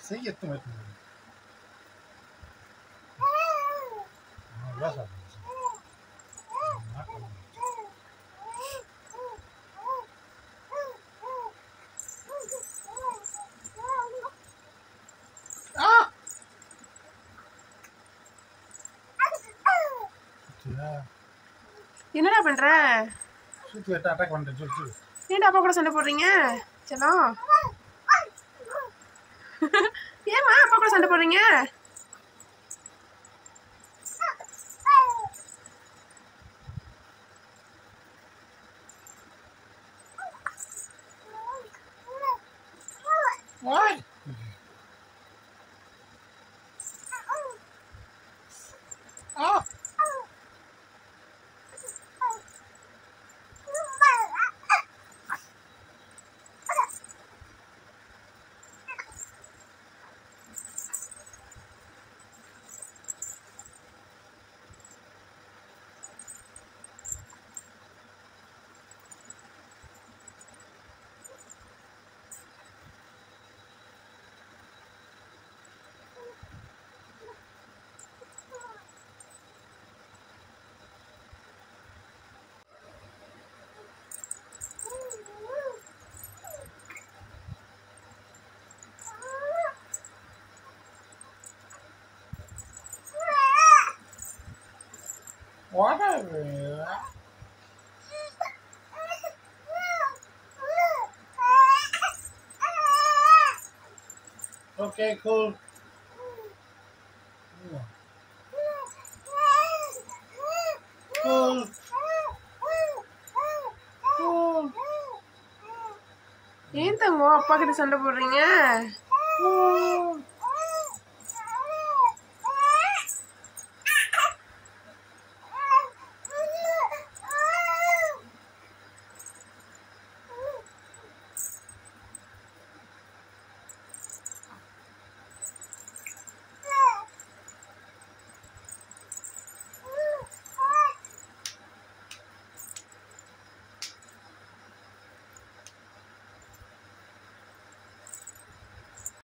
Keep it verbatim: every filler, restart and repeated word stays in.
செய்ய எத்தனை என்னடா பண்ற? சுத்தி வெட்ட அட்டாக் பண்ணிட்டேன் சொல்லு சொல்லு. ஏன்டா அப்பா கூட சண்டை போடுறீங்க? செல்லம் ஏமா அப்பா கூட சண்டை போடுறீங்க? Why? Ah! Whatever. Okay, cool. Cool. Cool. ஏன் தங்கம் அப்பா கிட்ட சண்டை போடுறீங்க?